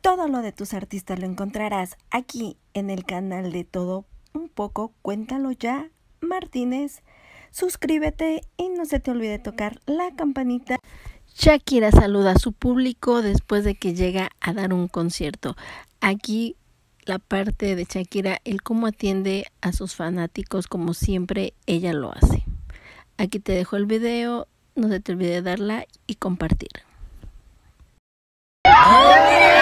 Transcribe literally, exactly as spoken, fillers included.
Todo lo de tus artistas lo encontrarás aquí en el canal de Todo Un Poco. Cuéntalo ya, Martínez. Suscríbete y no se te olvide tocar la campanita. Shakira saluda a su público después de que llega a dar un concierto. Aquí la parte de Shakira, el cómo atiende a sus fanáticos, como siempre ella lo hace. Aquí te dejo el video, no se te olvide dar like y compartir.